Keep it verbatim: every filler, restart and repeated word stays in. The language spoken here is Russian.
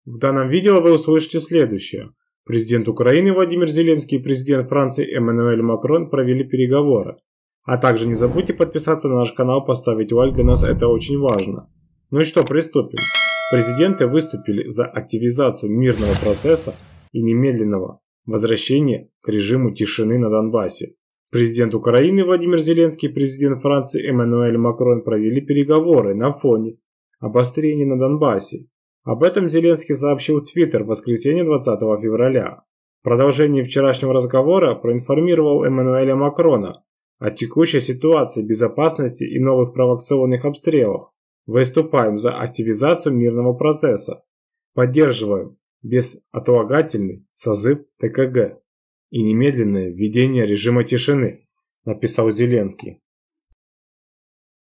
В данном видео вы услышите следующее. Президент Украины Владимир Зеленский и президент Франции Эммануэль Макрон провели переговоры. А также не забудьте подписаться на наш канал, поставить лайк, для нас это очень важно. Ну и что, приступим. Президенты выступили за активизацию мирного процесса и немедленного возвращения к режиму тишины на Донбассе. Президент Украины Владимир Зеленский и президент Франции Эммануэль Макрон провели переговоры на фоне обострения на Донбассе. Об этом Зеленский сообщил в Твиттер в воскресенье двадцатого февраля. В продолжении вчерашнего разговора проинформировал Эммануэля Макрона о текущей ситуации безопасности и новых провокационных обстрелах. Выступаем за активизацию мирного процесса. Поддерживаем безотлагательный созыв ТКГ и немедленное введение режима тишины, написал Зеленский.